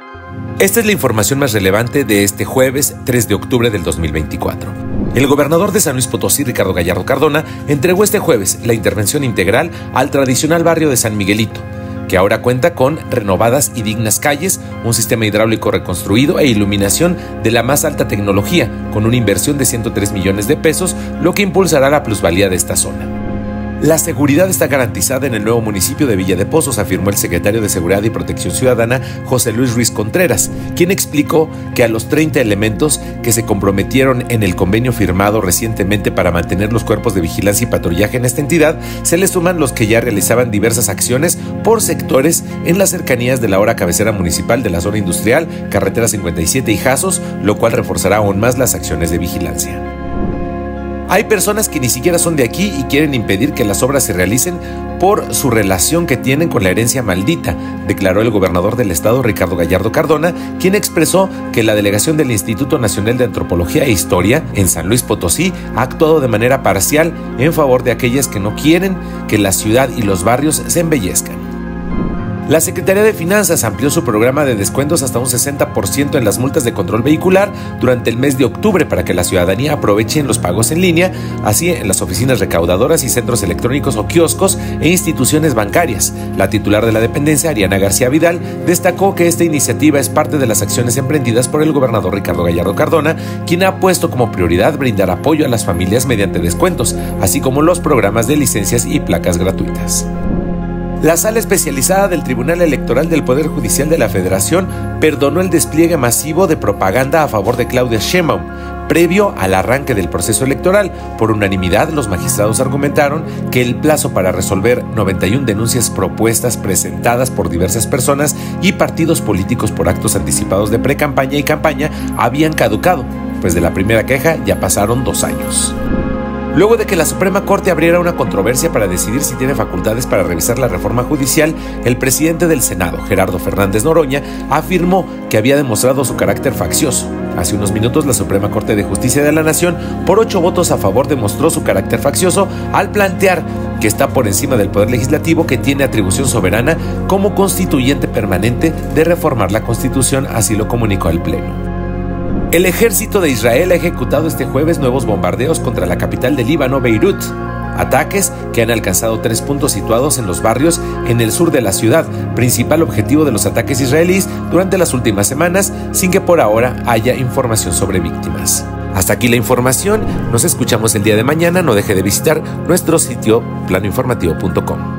Esta es la información más relevante de este jueves 3 de octubre del 2024. El gobernador de San Luis Potosí, Ricardo Gallardo Cardona, entregó este jueves la intervención integral al tradicional barrio de San Miguelito, que ahora cuenta con renovadas y dignas calles, un sistema hidráulico reconstruido e iluminación de la más alta tecnología, con una inversión de 103 millones de pesos, lo que impulsará la plusvalía de esta zona. La seguridad está garantizada en el nuevo municipio de Villa de Pozos, afirmó el secretario de Seguridad y Protección Ciudadana, José Luis Ruiz Contreras, quien explicó que a los 30 elementos que se comprometieron en el convenio firmado recientemente para mantener los cuerpos de vigilancia y patrullaje en esta entidad, se le suman los que ya realizaban diversas acciones por sectores en las cercanías de la ahora cabecera municipal de la zona industrial, carretera 57 y Jazos, lo cual reforzará aún más las acciones de vigilancia. Hay personas que ni siquiera son de aquí y quieren impedir que las obras se realicen por su relación que tienen con la herencia maldita, declaró el gobernador del estado, Ricardo Gallardo Cardona, quien expresó que la delegación del Instituto Nacional de Antropología e Historia en San Luis Potosí ha actuado de manera parcial en favor de aquellas que no quieren que la ciudad y los barrios se embellezcan. La Secretaría de Finanzas amplió su programa de descuentos hasta un 60% en las multas de control vehicular durante el mes de octubre para que la ciudadanía aproveche en los pagos en línea, así en las oficinas recaudadoras y centros electrónicos o kioscos e instituciones bancarias. La titular de la dependencia, Ariana García Vidal, destacó que esta iniciativa es parte de las acciones emprendidas por el gobernador Ricardo Gallardo Cardona, quien ha puesto como prioridad brindar apoyo a las familias mediante descuentos, así como los programas de licencias y placas gratuitas. La Sala Especializada del Tribunal Electoral del Poder Judicial de la Federación perdonó el despliegue masivo de propaganda a favor de Claudia Sheinbaum, previo al arranque del proceso electoral. Por unanimidad, los magistrados argumentaron que el plazo para resolver 91 denuncias propuestas presentadas por diversas personas y partidos políticos por actos anticipados de precampaña y campaña habían caducado, pues de la primera queja ya pasaron 2 años. Luego de que la Suprema Corte abriera una controversia para decidir si tiene facultades para revisar la reforma judicial, el presidente del Senado, Gerardo Fernández Noroña, afirmó que había demostrado su carácter faccioso. Hace unos minutos, la Suprema Corte de Justicia de la Nación, por 8 votos a favor, demostró su carácter faccioso al plantear que está por encima del Poder Legislativo, que tiene atribución soberana como constituyente permanente de reformar la Constitución, así lo comunicó al Pleno. El ejército de Israel ha ejecutado este jueves nuevos bombardeos contra la capital de Líbano, Beirut. Ataques que han alcanzado 3 puntos situados en los barrios en el sur de la ciudad, principal objetivo de los ataques israelíes durante las últimas semanas, sin que por ahora haya información sobre víctimas. Hasta aquí la información, nos escuchamos el día de mañana, no deje de visitar nuestro sitio planoinformativo.com.